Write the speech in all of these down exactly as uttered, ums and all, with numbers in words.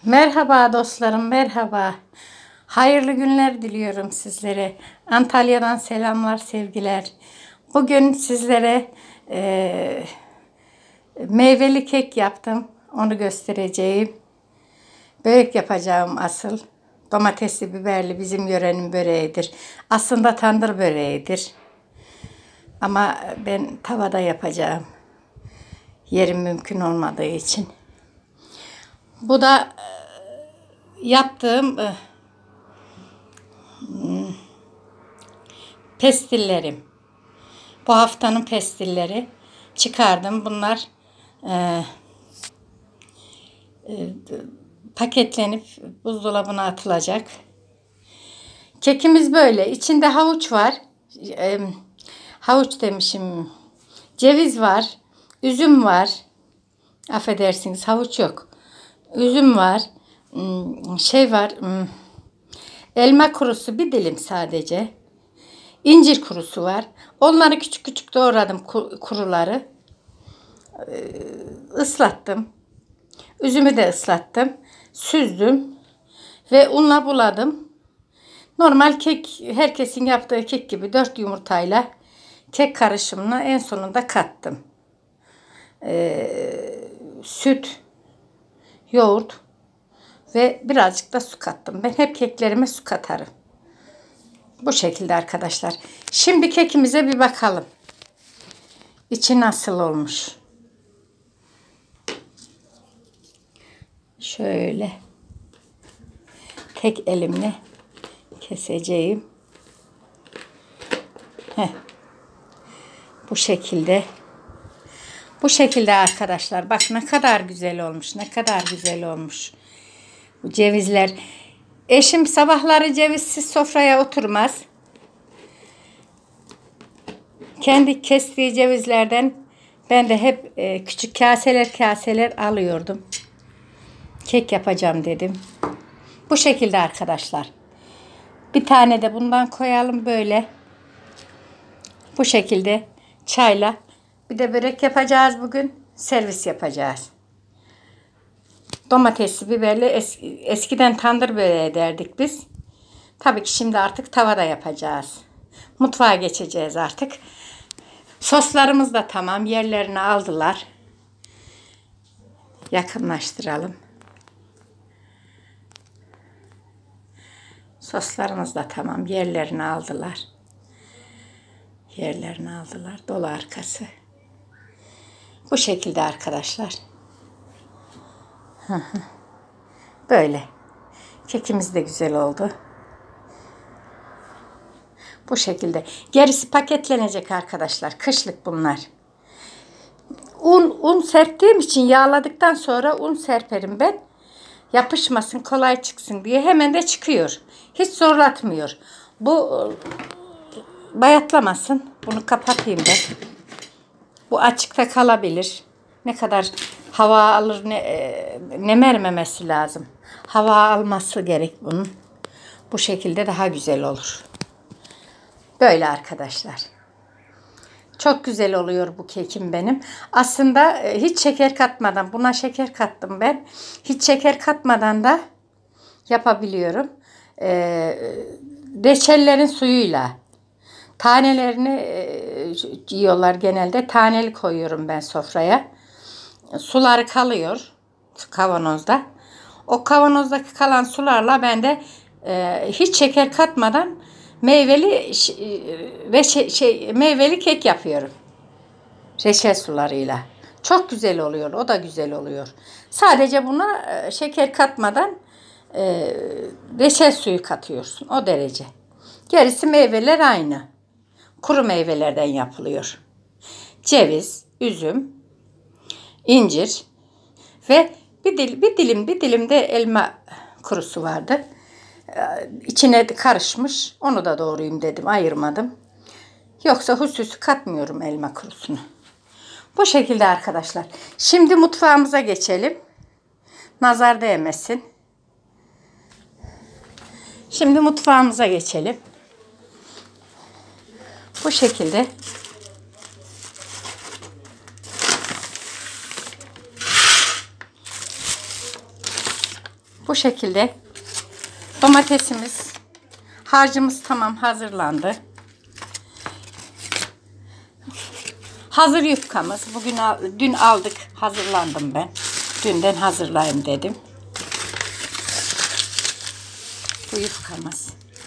Merhaba dostlarım, merhaba. Hayırlı günler diliyorum sizlere. Antalya'dan selamlar, sevgiler. Bugün sizlere e, meyveli kek yaptım. Onu göstereceğim. Börek yapacağım asıl. Domatesli, biberli bizim yörenin böreğidir. Aslında tandır böreğidir. Ama ben tavada yapacağım. Yerim mümkün olmadığı için. Bu da yaptığım e, pestillerim. Bu haftanın pestilleri. Çıkardım. Bunlar e, e, paketlenip buzdolabına atılacak. Kekimiz böyle. İçinde havuç var. E, havuç demişim. Ceviz var. Üzüm var. Affedersiniz, havuç yok. Üzüm var. Şey var. Elma kurusu bir dilim sadece. İncir kurusu var. Onları küçük küçük doğradım, kuruları. Islattım. Üzümü de ıslattım. Süzdüm. Ve unla buladım. Normal kek, herkesin yaptığı kek gibi dört yumurtayla kek karışımına en sonunda kattım. Ee, süt, yoğurt ve birazcık da su kattım. Ben hep keklerime su katarım. Bu şekilde arkadaşlar. Şimdi kekimize bir bakalım. İçi nasıl olmuş? Şöyle tek elimle keseceğim. Heh. Bu şekilde. Bu şekilde arkadaşlar. Bak ne kadar güzel olmuş. Ne kadar güzel olmuş. Bu cevizler. Eşim sabahları cevizsiz sofraya oturmaz. Kendi kestiği cevizlerden ben de hep e, küçük kaseler kaseler alıyordum. Kek yapacağım dedim. Bu şekilde arkadaşlar. Bir tane de bundan koyalım böyle. Bu şekilde çayla. Bir de börek yapacağız bugün. Servis yapacağız. Domatesli, biberli eski, eskiden tandır böreği derdik biz. Tabii ki şimdi artık tavada yapacağız. Mutfağa geçeceğiz artık. Soslarımız da tamam. Yerlerini aldılar. Yakınlaştıralım. Soslarımız da tamam. Yerlerini aldılar. Yerlerini aldılar. Dolu arkası. Bu şekilde arkadaşlar. Böyle. Kekimiz de güzel oldu. Bu şekilde. Gerisi paketlenecek arkadaşlar. Kışlık bunlar. Un, un serptiğim için yağladıktan sonra un serperim ben. Yapışmasın, kolay çıksın diye. Hemen de çıkıyor. Hiç zorlatmıyor. Bu bayatlamasın. Bunu kapatayım ben. Bu açıkta kalabilir. Ne kadar hava alır, ne, nem ermemesi lazım. Hava alması gerek bunun. Bu şekilde daha güzel olur. Böyle arkadaşlar. Çok güzel oluyor bu kekim benim. Aslında hiç şeker katmadan, buna şeker kattım ben. Hiç şeker katmadan da yapabiliyorum. Ee, reçellerin suyuyla. Tanelerini e, yiyorlar genelde. Taneli koyuyorum ben sofraya. Suları kalıyor kavanozda. O kavanozdaki kalan sularla ben de e, hiç şeker katmadan meyveli reçe, şey meyveli kek yapıyorum. Reçel sularıyla. Çok güzel oluyor. O da güzel oluyor. Sadece buna e, şeker katmadan e, reçel suyu katıyorsun. O derece. Gerisi meyveler aynı. Kuru meyvelerden yapılıyor. Ceviz, üzüm, incir ve bir dilim bir dilim bir dilim de elma kurusu vardı. İçine karışmış. Onu da doğrayayım dedim. Ayırmadım. Yoksa hususi katmıyorum elma kurusunu. Bu şekilde arkadaşlar. Şimdi mutfağımıza geçelim. Nazar değmesin. Şimdi mutfağımıza geçelim. Bu şekilde. Bu şekilde domatesimiz, harcımız tamam hazırlandı. Hazır yufkamız. Bugün dün aldık, hazırlandım ben. Dünden hazırlayayım dedim. Bu yufkamız.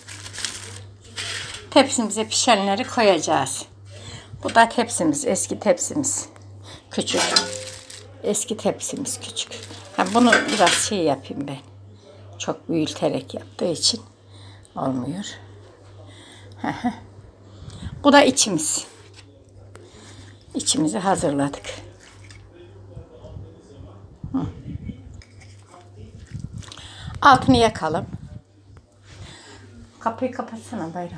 Tepsimize pişenleri koyacağız. Bu da tepsimiz, eski tepsimiz. Küçük. Eski tepsimiz küçük. Yani bunu biraz şey yapayım ben. Çok büyüterek yaptığı için olmuyor. Bu da içimiz. İçimizi hazırladık. Altını yakalım. Kapıyı kapatsana Bayram.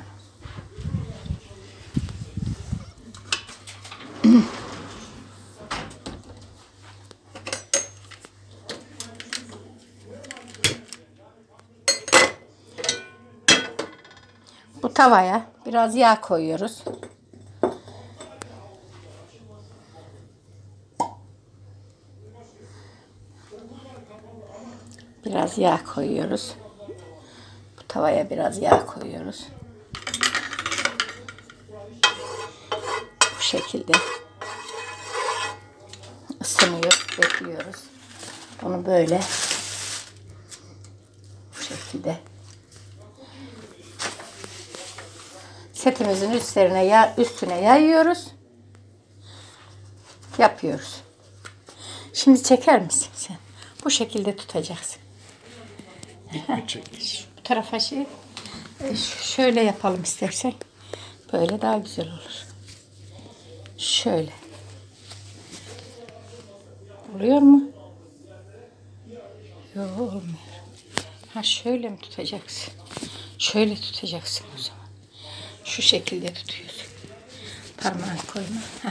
Bu tavaya biraz yağ koyuyoruz. Biraz yağ koyuyoruz. Bu tavaya biraz yağ koyuyoruz. Bu şekilde ısınıyor, bekliyoruz. Bunu böyle bu şekilde setimizin üstlerine ya üstüne yayıyoruz. Yapıyoruz. Şimdi çeker misin sen? Bu şekilde tutacaksın. Bu tarafa şey şöyle yapalım istersen. Böyle daha güzel olur. Şöyle. Oluyor mu? Yok, olmuyor. Ha şöyle mi tutacaksın? Şöyle tutacaksın o zaman. Şu şekilde tutuyorsun. Parmağını koyma. Heh.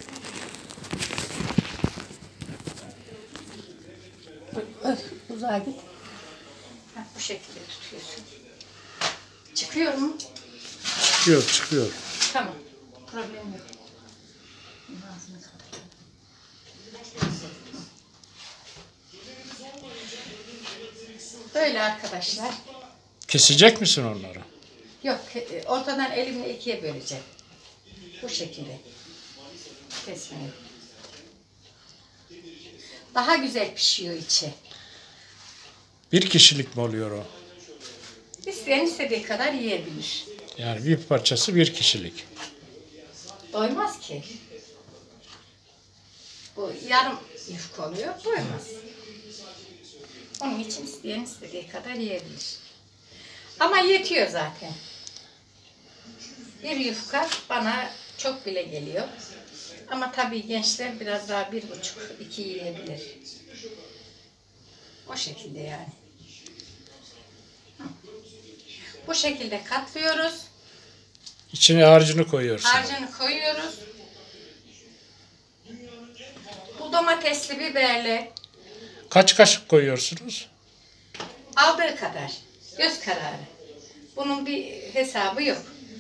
Uzağa git. Heh, bu şekilde tutuyorsun. Çıkıyor mu? Çıkıyor, çıkıyor. Tamam. Problem yok. Ağzını kapatayım. Böyle arkadaşlar. Kesecek misin onları? Yok, ortadan elimle ikiye böleceğim. Bu şekilde. Kesmeyi. Daha güzel pişiyor içi. Bir kişilik mi oluyor o? İsteyen istediği kadar yiyebilir. Yani bir parçası bir kişilik. Doymaz ki. Bu yarım yufka oluyor, doymaz. Onun için isteyen istediği kadar yiyebilir. Ama yetiyor zaten. Bir yufka bana çok bile geliyor. Ama tabii gençler biraz daha bir buçuk, iki yiyebilir. O şekilde yani. Bu şekilde katlıyoruz. İçine harcını koyuyorsun. Harcını koyuyoruz. Bu domatesli, biberli. Kaç kaşık koyuyorsunuz? Aldığı kadar. Göz kararı. Bunun bir hesabı yok.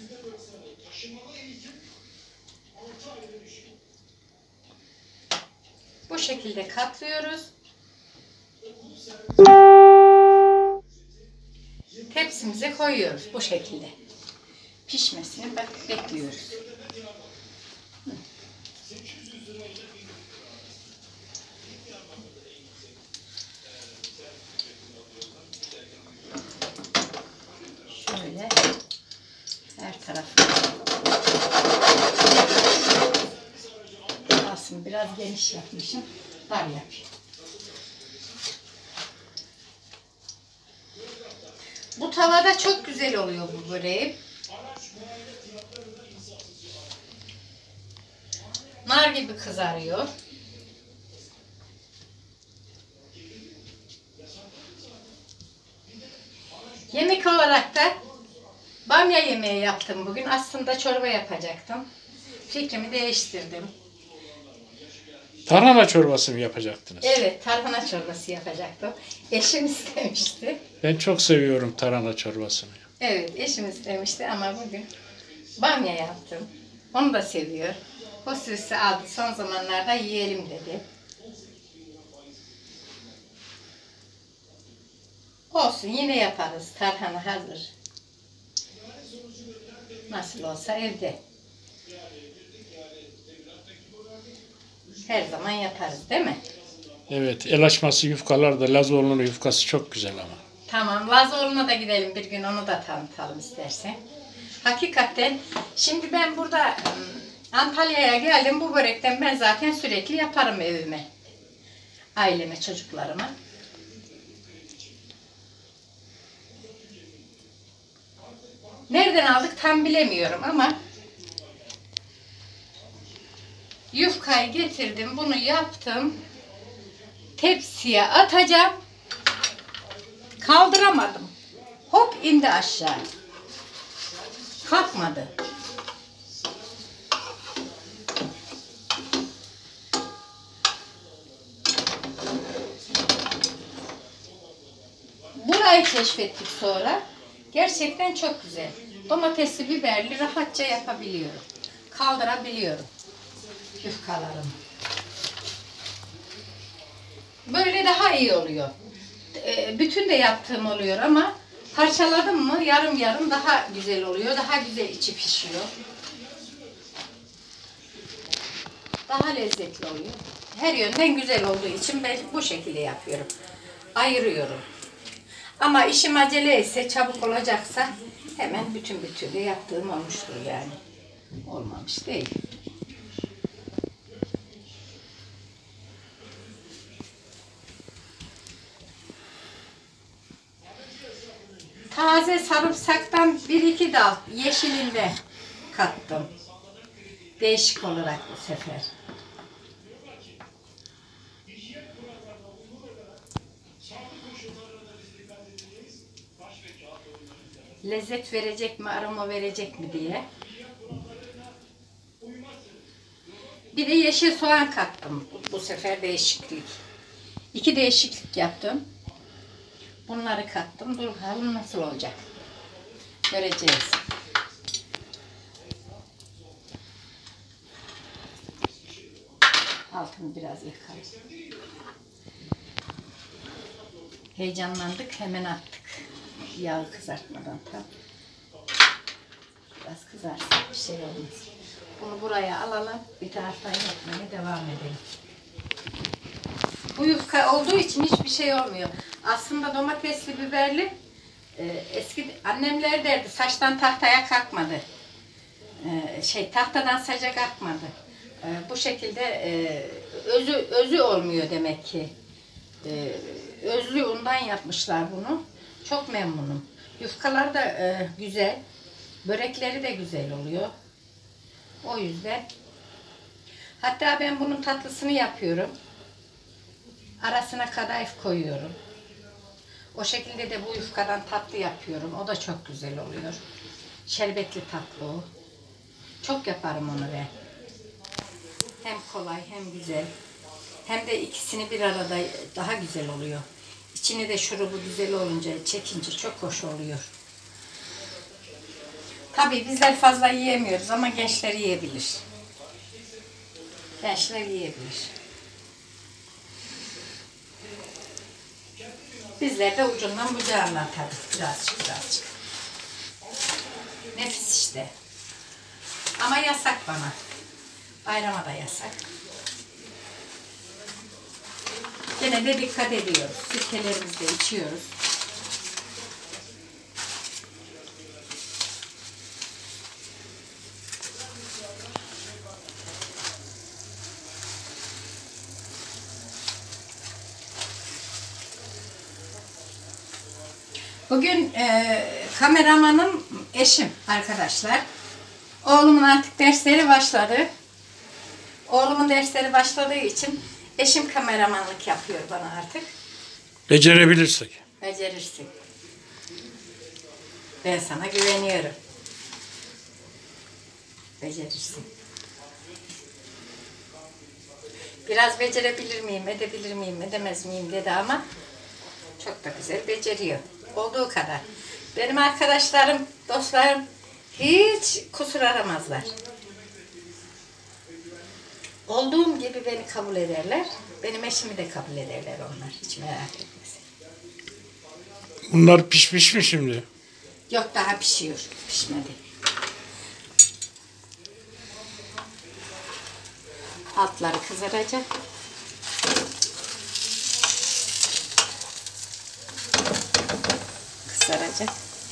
Bu şekilde katlıyoruz. Tepsimize koyuyoruz bu şekilde. Pişmesini bekliyoruz. Şöyle her tarafı aslında biraz geniş yapmışım. Dar yapayım. Bu tavada çok güzel oluyor bu böreğim. Nar gibi kızarıyor. Yemek olarak da bamya yemeği yaptım bugün. Aslında çorba yapacaktım. Fikrimi değiştirdim. Tarhana çorbası mı yapacaktınız? Evet, tarhana çorbası yapacaktım. Eşim istemişti. Ben çok seviyorum tarhana çorbasını. Evet, eşim istemişti ama bugün bamya yaptım. Onu da seviyor. O süsü aldı. Son zamanlarda yiyelim dedi. Olsun, yine yaparız. Tarhana hazır. Nasıl olsa evde. Her zaman yaparız değil mi? Evet, el açması yufkalar da Lazoğlu'nun yufkası çok güzel ama. Tamam, Lazoğlu'na da gidelim bir gün, onu da tanıtalım istersen. Hakikaten, şimdi ben burada ım, Antalya'ya geldim, bu börekten ben zaten sürekli yaparım evime. Aileme, çocuklarıma. Nereden aldık tam bilemiyorum ama yufkayı getirdim, bunu yaptım. Tepsiye atacağım. Kaldıramadım. Hop indi aşağı. Kalkmadı. Burayı keşfettik sonra. Gerçekten çok güzel. Domatesli, biberli rahatça yapabiliyorum. Kaldırabiliyorum yufkalarımı. Böyle daha iyi oluyor. E, bütün de yaptığım oluyor ama parçaladım mı yarım yarım daha güzel oluyor. Daha güzel içi pişiyor. Daha lezzetli oluyor. Her yönden güzel olduğu için ben bu şekilde yapıyorum. Ayırıyorum. Ama işim acele ise, çabuk olacaksa hemen bütün bütün de yaptığım olmuştur yani. Olmamış değil. Taze sarımsaktan bir iki dal yeşilinde kattım. Değişik olarak bu sefer. Lezzet verecek mi, aroma verecek mi diye. Bir de yeşil soğan kattım. Bu sefer değişiklik. İki değişiklik yaptım. Bunları kattım. Dur bakalım nasıl olacak. Göreceğiz. Altını biraz yakalım. Heyecanlandık, hemen attık. Yağı kızartmadan tam. Biraz kızarsın, bir şey olmaz. Bunu buraya alalım, bir taraftan yapmaya devam edelim. Bu yufka olduğu için hiçbir şey olmuyor. Aslında domatesli, biberli, e, eski annemler derdi, saçtan tahtaya kalkmadı. E, şey tahtadan saca kalkmadı. E, bu şekilde e, özü özü olmuyor demek ki. E, özlü undan yapmışlar bunu. Çok memnunum. Yufkalar da e, güzel. Börekleri de güzel oluyor. O yüzden. Hatta ben bunun tatlısını yapıyorum. Arasına kadayıf koyuyorum. O şekilde de bu yufkadan tatlı yapıyorum. O da çok güzel oluyor. Şerbetli tatlı o. Çok yaparım onu ben. Hem kolay hem güzel. Hem de ikisini bir arada daha güzel oluyor. İçine de şurubu güzel olunca, çekince çok hoş oluyor. Tabii bizler fazla yiyemiyoruz ama gençler yiyebilir. Gençler yiyebilir. Bizler de ucundan bucağından tabii birazcık birazcık. Nefis işte. Ama yasak bana. Bayrama da yasak. Gene de dikkat ediyoruz. Sirkelerimizi de içiyoruz. Bugün e, kameramanım eşim arkadaşlar. Oğlumun artık dersleri başladı. Oğlumun dersleri başladığı için eşim kameramanlık yapıyor bana artık. Becerebilirsek. Becerirsin. Ben sana güveniyorum. Becerirsin. Biraz becerebilir miyim, edebilir miyim, edemez miyim dedi ama çok da güzel beceriyor. Olduğu kadar. Benim arkadaşlarım, dostlarım hiç kusur aramazlar. Olduğum gibi beni kabul ederler. Benim eşimi de kabul ederler onlar. Hiç merak etmesin. Bunlar pişmiş mi şimdi? Yok, daha pişiyor. Pişmedi. Altları kızaracak. Kızaracak.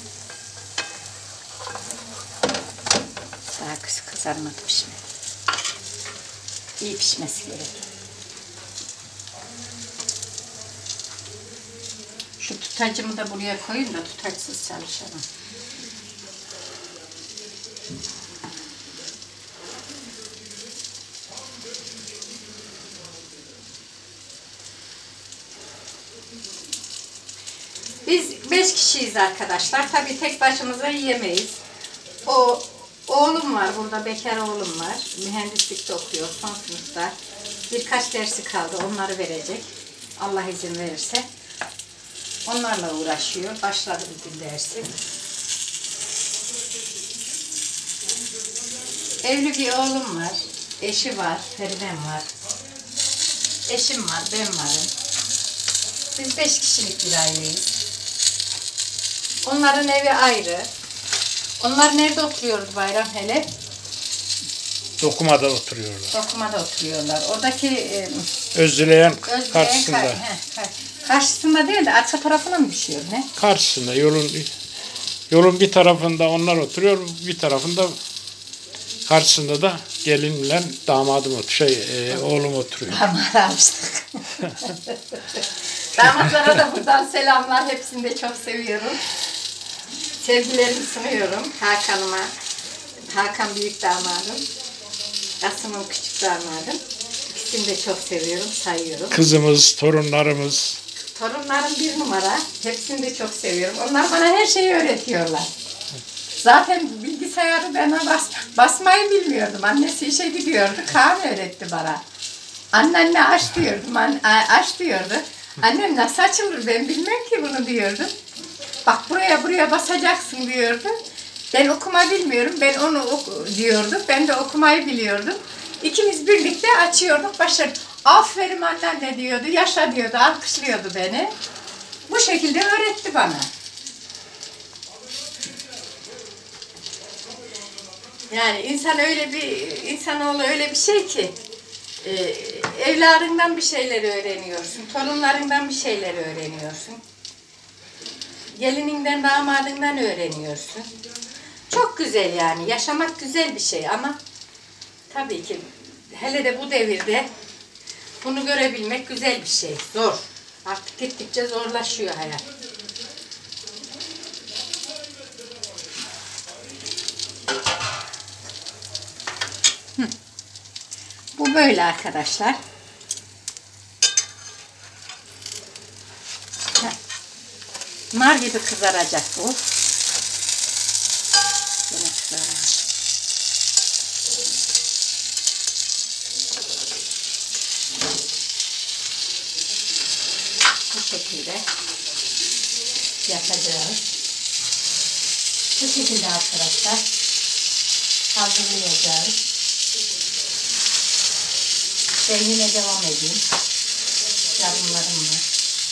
Daha kız kızarmadı, pişmedi. İyi pişmesi gerek. Şu tutacımı da buraya koyun da tutaçsız çalışalım. Biz beş kişiyiz arkadaşlar. Tabii tek başımıza yiyemeyiz. O oğlum var burada, bekar oğlum var. Mühendislikte okuyor, son sınıfta. Birkaç dersi kaldı, onları verecek. Allah izin verirse. Onlarla uğraşıyor. Başladı bugün dersi. Evli bir oğlum var. Eşi var. Feridem var. Eşim var. Ben varım. Biz beş kişilik bir aileyiz. Onların evi ayrı. Onlar nerede oturuyordu Bayram hele? Dokumada oturuyorlar. Dokumada oturuyorlar. Oradaki e, Özdileyen Özdeğen karşısında. Kar- he, kar- karşısında değil de arka tarafına mı düşüyor ne? Karşısında yolun yolun bir tarafında onlar oturuyor, bir tarafında karşısında da gelinle damadım oturuyor. Şey, e, oğlum oturuyor. Damat almıştık. Damatlara da buradan selamlar. Hepsini de çok seviyorum. Sevgilerimi sunuyorum Hakan'ıma. Hakan büyük damadım. Asım'ın küçük damadım. İkisini de çok seviyorum, sayıyorum. Kızımız, torunlarımız. Torunlarım bir numara. Hepsini de çok seviyorum. Onlar bana her şeyi öğretiyorlar. Zaten bilgisayarı bana bas, basmayı bilmiyordum. Annesi işe gidiyordu. Kaan öğretti bana. Anneanne aç diyordum. An, aç diyordu. Annem nasıl açılır ben bilmem ki bunu diyordum. Bak buraya buraya basacaksın diyordu. Ben okuma bilmiyorum. Ben onu oku, diyordu. Ben de okumayı biliyordum. İkimiz birlikte açıyorduk. Başladık. Aferin anneanne diyordu. Yaşa diyordu. Alkışlıyordu beni. Bu şekilde öğretti bana. Yani insan öyle bir, insanoğlu öyle bir şey ki e, evladından bir şeyleri öğreniyorsun. Torunlarından bir şeyleri öğreniyorsun. Gelininden, damadından öğreniyorsun. Çok güzel yani. Yaşamak güzel bir şey ama tabii ki hele de bu devirde bunu görebilmek güzel bir şey. Zor. Artık gittikçe zorlaşıyor hayat. Hı. Bu böyle arkadaşlar. Heh. Nar gibi kızaracak bu. Yine kızaracak. Bu şekilde yapacağız. Bu şekilde arkadaşlar hazırlayacağız. Ben yine devam edeyim. Yarımlarım var.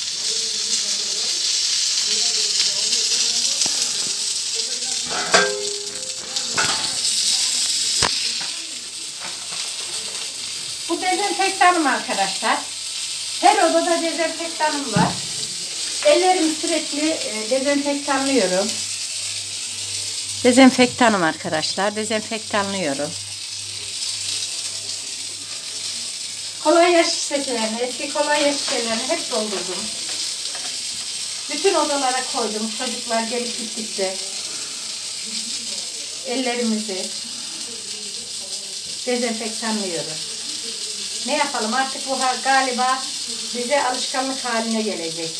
Bu dezenfektanım arkadaşlar. Her odada dezenfektanım var. Ellerimi sürekli e, dezenfektanlıyorum. Dezenfektanım arkadaşlar. Dezenfektanlıyorum. Kolonya şişelerini, eski kolonya şişelerini hep doldurdum. Bütün odalara koydum. Çocuklar gelip gittikçe ellerimizi dezenfektanlıyoruz. Ne yapalım artık bu galiba bize alışkanlık haline gelecek.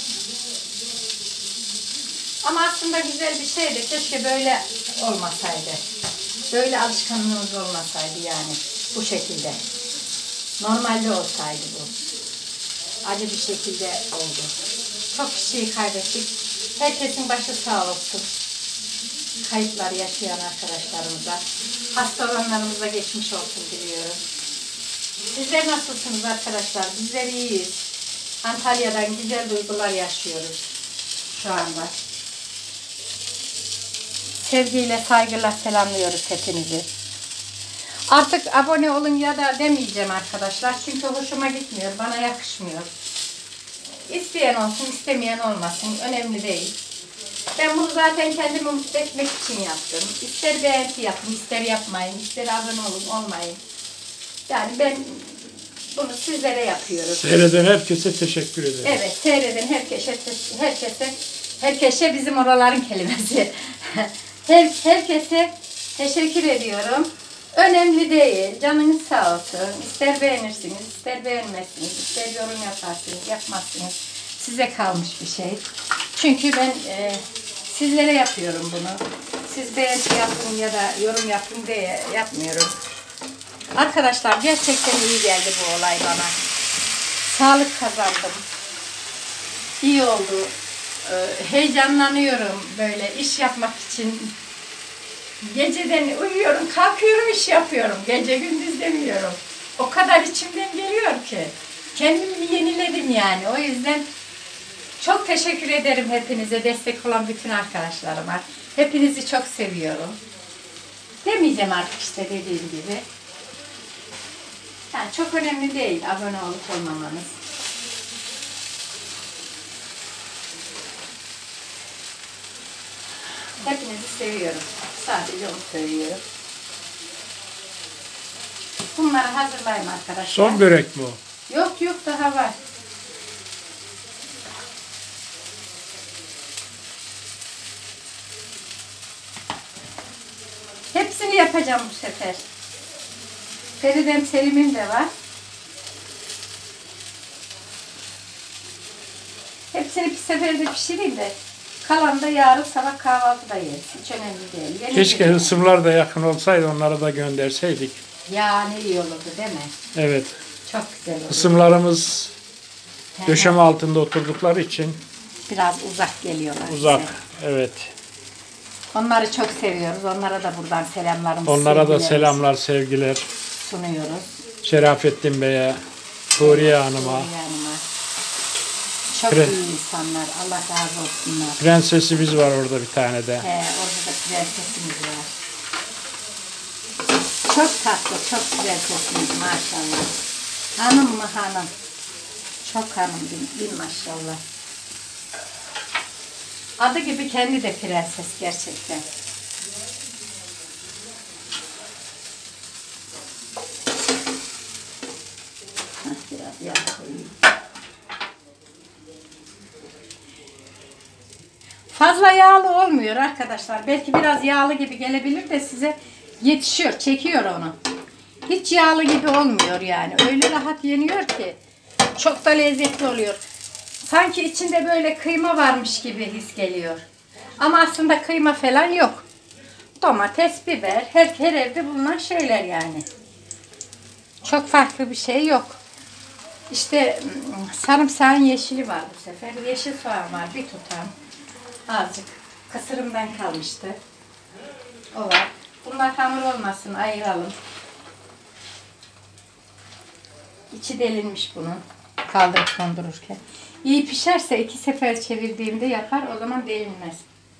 Ama aslında güzel bir şeydi. Keşke böyle olmasaydı. Böyle alışkanlığımız olmasaydı yani bu şekilde. Normalde olsaydı bu. Acı bir şekilde oldu. Çok kişiyi kaybettik. Herkesin başı sağ olsun. Kayıplar yaşayan arkadaşlarımıza. Hasta olanlarımıza geçmiş olsun diliyorum. Sizler nasılsınız arkadaşlar? Bizler iyiyiz. Antalya'dan güzel duygular yaşıyoruz. şu anda. Sevgiyle, saygıyla selamlıyoruz hepinizi. Artık abone olun ya da demeyeceğim arkadaşlar. Çünkü hoşuma gitmiyor, bana yakışmıyor. İsteyen olsun, istemeyen olmasın. Önemli değil. Ben bunu zaten kendimi mutlu etmek için yaptım. İster beğeni yapın, ister yapmayın, ister abone olun, olmayın. Yani ben bunu sizlere yapıyorum. Seyreden herkese teşekkür ederim. Evet, seyreden herkese, herkese, herkese bizim oraların kelimesi. Her, herkese teşekkür ediyorum. Önemli değil, canınız sağ olsun. İster beğenirsiniz, ister beğenmezsiniz, ister yorum yaparsınız, yapmazsınız. Size kalmış bir şey. Çünkü ben e, sizlere yapıyorum bunu. Siz beğeni yapın ya da yorum yapın diye yapmıyorum. Arkadaşlar gerçekten iyi geldi bu olay bana. Sağlık kazandım. İyi oldu. Ee, heyecanlanıyorum böyle iş yapmak için. Geceden uyuyorum, kalkıyorum, iş yapıyorum. Gece gündüz demiyorum. O kadar içimden geliyor ki. Kendimi yeniledim yani. O yüzden çok teşekkür ederim hepinize, destek olan bütün arkadaşlarıma. Hepinizi çok seviyorum. Demeyeceğim artık işte dediğim gibi. Yani çok önemli değil abone olup olmamanız. Hepinizi seviyorum. Sadece onu söylüyorum. Bunları hazırlayayım arkadaşlar. Son börek mi o? Yok yok daha var. Hepsini yapacağım bu sefer. Feridem Selim'im de var. Hepsini bir seferde pişireyim de kalan da yarın sabah kahvaltıda yeriz. Hiç önemli değil. Yeni Keşke değil. ısımlar da yakın olsaydı, onlara da gönderseydik. Ya ne iyi olurdu değil mi? Evet. Çok güzel olurdu. Isımlarımız döşeme altında oturdukları için biraz uzak geliyorlar. uzak. Bize. Evet. Onları çok seviyoruz. Onlara da buradan selamlarımızı Onlara da sevgilerimizi selamlar, sevgiler. sunuyoruz. Şerafettin Bey'e, Huriye Hanım'a, Huriye Hanım'a. Çok Pre- iyi insanlar. Allah razı olsunlar. prensesimiz var orada bir tane de. He, orada da prensesimiz var. Çok tatlı, çok güzel sesiniz maşallah. Hanım mı hanım? Çok hanım bin, bin maşallah. Adı gibi kendi de prenses gerçekten. Heh, biraz yağ koyayım. Fazla yağlı olmuyor arkadaşlar. Belki biraz yağlı gibi gelebilir de size yetişiyor, çekiyor onu. Hiç yağlı gibi olmuyor yani. Öyle rahat yeniyor ki. Çok da lezzetli oluyor. Sanki içinde böyle kıyma varmış gibi his geliyor. Ama aslında kıyma falan yok. Domates, biber, her, her evde bulunan şeyler yani. Çok farklı bir şey yok. İşte sarımsağın yeşili var bu sefer. Yeşil soğan var bir tutam. Azıcık kısırımdan kalmıştı. O var. Bunlar hamur olmasın, ayıralım. İçi delinmiş bunun. Kaldırıp kondururken. İyi pişerse iki sefer çevirdiğimde yapar, o zaman delinmez.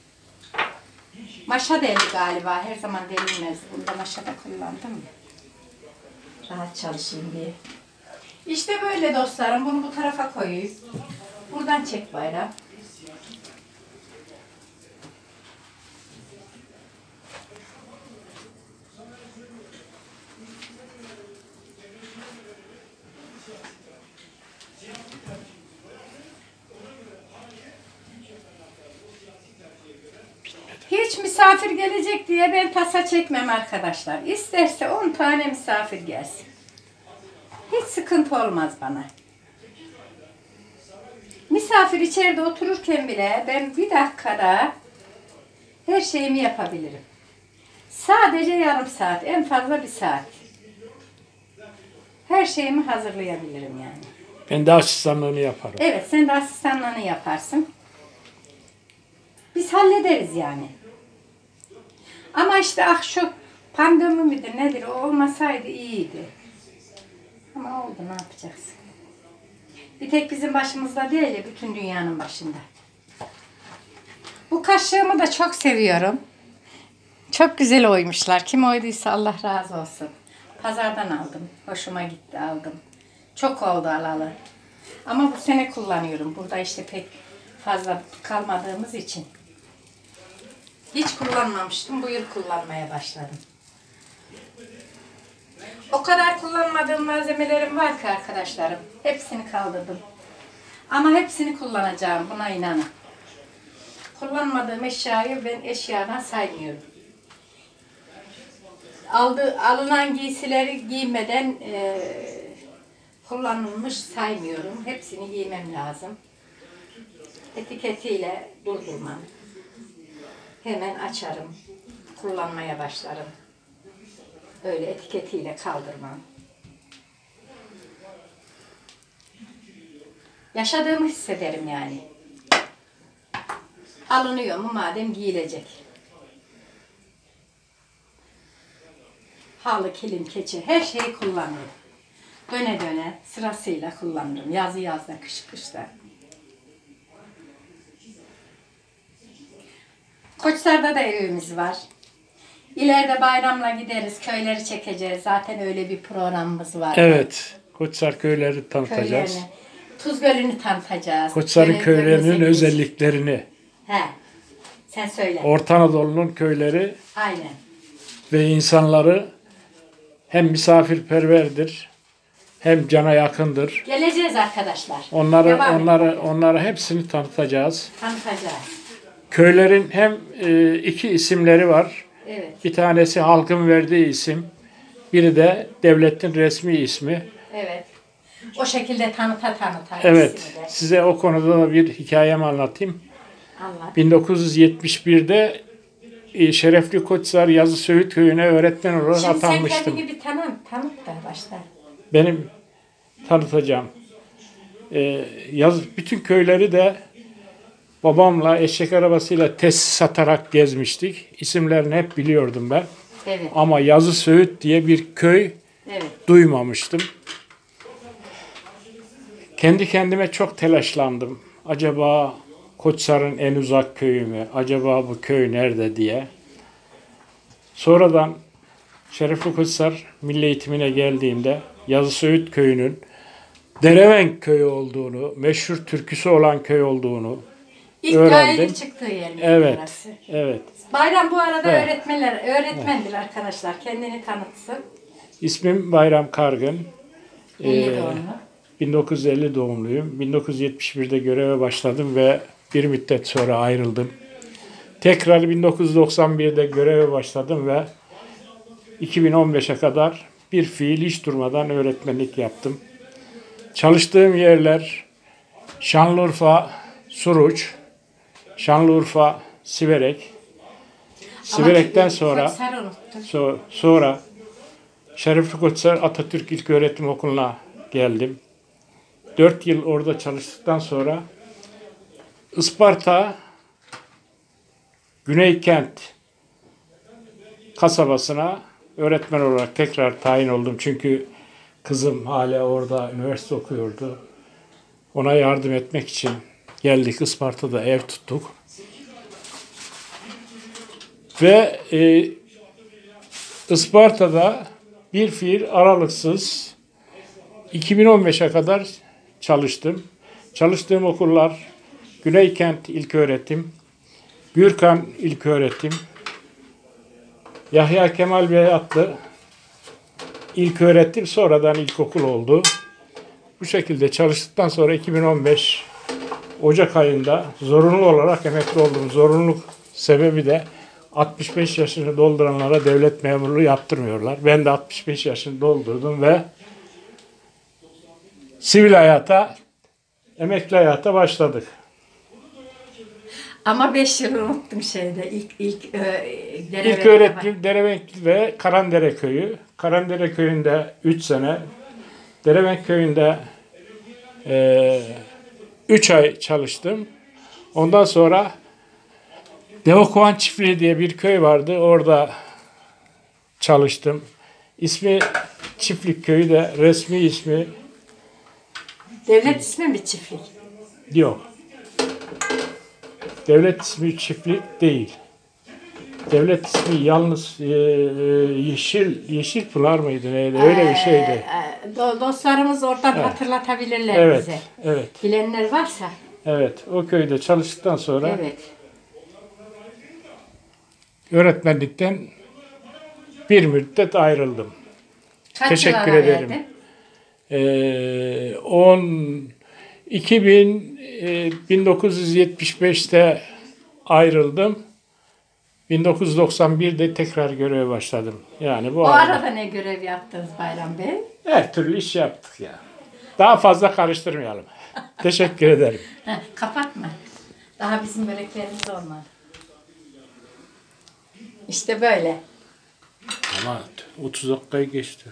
Maşa deldi galiba, her zaman delinmez. Bunda maşa da kullandım ya. Rahat çalışayım diye. İşte böyle dostlarım, bunu bu tarafa koyayım. Buradan çek bayram. Hiç misafir gelecek diye ben tasa çekmem arkadaşlar. İsterse on tane misafir gelsin. Hiç sıkıntı olmaz bana. Misafir içeride otururken bile ben bir dakikada her şeyimi yapabilirim. Sadece yarım saat, en fazla bir saat. Her şeyimi hazırlayabilirim yani. Ben de asistanlığını yaparım. Evet, sen de asistanlığını yaparsın. Biz hallederiz yani. Ama işte ah şu pandemi midir nedir o olmasaydı iyiydi. Ama oldu, ne yapacaksın? Bir tek bizim başımızda değil ya, bütün dünyanın başında. Bu kaşığımı da çok seviyorum. Çok güzel oymuşlar. Kim oyduysa Allah razı olsun. Pazardan aldım. Hoşuma gitti, aldım. Çok oldu alalı. Ama bu sene kullanıyorum. Burada işte pek fazla kalmadığımız için. Hiç kullanmamıştım. Bu yıl kullanmaya başladım. O kadar kullanmadığım malzemelerim var ki arkadaşlarım. Hepsini kaldırdım. Ama hepsini kullanacağım. Buna inanın. Kullanmadığım eşyayı ben eşyadan saymıyorum. Aldı, alınan giysileri giymeden e, kullanılmış saymıyorum. Hepsini giymem lazım. Etiketiyle durdurmam. Hemen açarım. Kullanmaya başlarım. Öyle etiketiyle kaldırmam. Yaşadığımı hissederim yani. Alınıyor mu madem giyilecek. Halı, kilim, keçi her şeyi kullanırım. Döne döne sırasıyla kullanırım. Yazı yazda, kış kışta. Koçsar'da da evimiz var. İleride bayramla gideriz, köyleri çekeceğiz. Zaten öyle bir programımız var. Evet, Koçsar köyleri tanıtacağız. Köylerini, Tuz Gölü'nü tanıtacağız. Koçsar'ın Gönül köylerinin gözümüz. özelliklerini. He, sen söyle. Orta Anadolu'nun köyleri Aynen. ve insanları hem misafirperverdir, hem cana yakındır. Geleceğiz arkadaşlar. Onları, Devam onları, edelim. onları hepsini tanıtacağız. Tanıtacağız. Köylerin hem e, iki isimleri var. Evet, Bir tanesi halkın verdiği isim, biri de devletin resmi ismi. evet. O şekilde tanıta tanıta. Evet, ikisini de. size o konuda da bir hikayemi anlatayım. Allah. bin dokuz yüz yetmiş birde e, Şerefli Koçsar Yazı Söğüt Köyü'ne öğretmen olarak Şimdi sen atanmıştım. kendini bir tanı, tanıt da başla. Benim tanıtacağım. Ee, yaz, bütün köyleri de babamla eşek arabasıyla test satarak gezmiştik. İsimlerini hep biliyordum ben. Evet, Ama Yazı Söğüt diye bir köy evet. duymamıştım. Kendi kendime çok telaşlandım. Acaba Koçsar'ın en uzak köyü mü? Acaba bu köy nerede diye. Sonradan Şerefli Koçsar Milli Eğitimine geldiğimde Yazı Söğüt Köyü'nün Derevenk Köyü olduğunu, meşhur türküsü olan köy olduğunu İlk öğrendim. gayenin çıktığı yer. Evet, Burası. evet. Bayram bu arada Evet. öğretmenler, öğretmendir arkadaşlar. Kendini tanıtsın. İsmim Bayram Kargın. elli Ee, doğumlu. bin dokuz yüz elli doğumluyum. bin dokuz yüz yetmiş birde göreve başladım ve bir müddet sonra ayrıldım. Tekrar bin dokuz yüz doksan birde göreve başladım ve iki bin on beşe kadar bir fiil hiç durmadan öğretmenlik yaptım. Çalıştığım yerler Şanlıurfa, Suruç, Şanlıurfa, Siverek. Siverek'ten sonra Koçsar'ı unuttun. so- sonra Şerefli Koçsar Atatürk İlköğretim Okulu'na geldim. Dört yıl orada çalıştıktan sonra Isparta Güneykent kasabasına öğretmen olarak tekrar tayin oldum. Çünkü kızım hala orada üniversite okuyordu. Ona yardım etmek için geldik. Isparta'da ev tuttuk. Ve e, Isparta'da bir fiil aralıksız iki bin on beşe kadar çalıştım. Çalıştığım okullar Güneykent İlköğretim, Gürkan İlköğretim, Yahya Kemal Beyatlı İlköğretim, sonradan ilkokul oldu. Bu şekilde çalıştıktan sonra iki bin on beş Ocak ayında zorunlu olarak emekli oldum. Zorunluluk sebebi de altmış beş yaşını dolduranlara devlet memurluğu yaptırmıyorlar. Ben de altmış beş yaşını doldurdum ve sivil hayata, emekli hayata başladık. Ama beş yıl unuttum şeyde. İlk, ilk, e, İlk öğretim Derevenk ve Karandere Köyü. Karandere Köyü'nde üç sene, Derevenk Köyü'nde üç ay çalıştım. Ondan sonra Devokovan Çiftliği diye bir köy vardı. Orada çalıştım. İsmi Çiftlik Köyü de resmi ismi Devlet ismi mi çiftlik? yok. Devlet ismi çiftlik değil. Devlet ismi yalnız e, yeşil yeşil pınar mıydı neydi? Öyle bir şeydi. Ee, do- dostlarımız oradan Evet. hatırlatabilirler Evet, bize. evet, Bilenler varsa. evet. O köyde çalıştıktan sonra Evet. öğretmenlikten bir müddet ayrıldım. Kaç Teşekkür yıl ara ederim. verdin? Ee, on iki bin e, bin dokuz yüz yetmiş beşte ayrıldım. bin dokuz yüz doksan birde tekrar göreve başladım. Yani bu O arada arada ne görev yaptınız Bayram Bey? her türlü iş yaptık ya. Daha fazla karıştırmayalım. Teşekkür ederim. Heh, kapatma. Daha bizim böreklerimiz olmadı. İşte böyle. Ama otuz dakikayı geçti.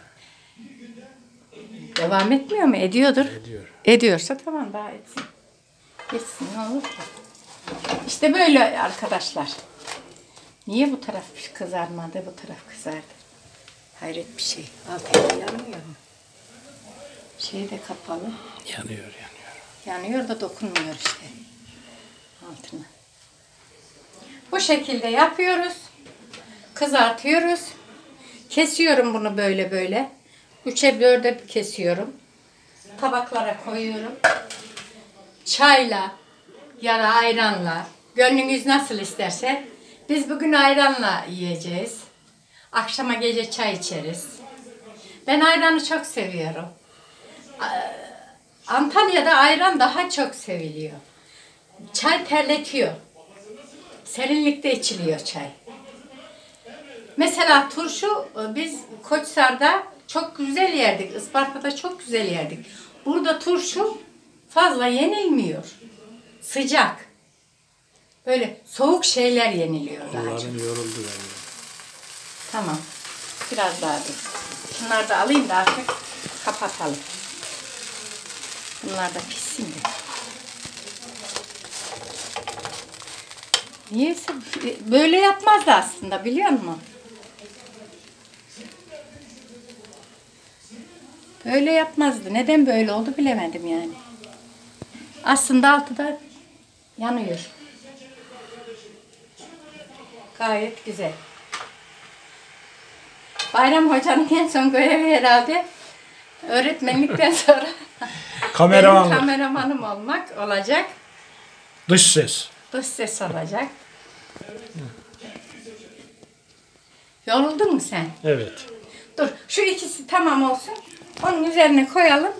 Devam etmiyor mu? Ediyordur. Ediyor. Ediyorsa tamam, daha etsin. Geçsin, ne olur ki. İşte böyle arkadaşlar. Niye bu taraf kızarmadı, bu taraf kızardı? Hayret bir şey. Altı yanmıyor mu? Şey de kapalı. Yanıyor, yanıyor. Yanıyor da dokunmuyor işte altına. Bu şekilde yapıyoruz. Kızartıyoruz. Kesiyorum bunu böyle böyle. Üçe dörde kesiyorum. Tabaklara koyuyorum. Çayla ya da ayranla. Gönlünüz nasıl isterse. Biz bugün ayranla yiyeceğiz. Akşama gece çay içeriz. Ben ayranı çok seviyorum. Antalya'da ayran daha çok seviliyor. Çay terletiyor. Serinlikte içiliyor çay. Mesela turşu biz Koçhisar'da çok güzel yerdik. Isparta'da çok güzel yerdik. Burada turşu fazla yenilmiyor. Sıcak. Böyle soğuk şeyler yeniliyor daha çok. Onların yoruldu bence. Tamam. Biraz daha dur. Şunları da alayım da artık kapatalım. Bunlar da pişsin de. Niyeyse böyle yapmazdı aslında, biliyor musun? Böyle yapmazdı. Neden böyle oldu bilemedim yani. Aslında altı da yanıyor. Gayet güzel. Bayram Hoca'nın en son görevi herhalde öğretmenlikten sonra Kameramanlık. benim kameramanım olmak olacak. Dış ses. Dış ses olacak. Yoruldun mu sen? Evet. Dur, şu ikisi tamam olsun. Onun üzerine koyalım.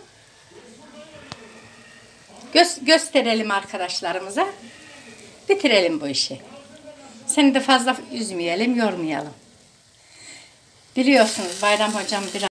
Gö- gösterelim arkadaşlarımıza. Bitirelim bu işi. Seni de fazla üzmeyelim, yormayalım. Biliyorsunuz Bayram Hocam biraz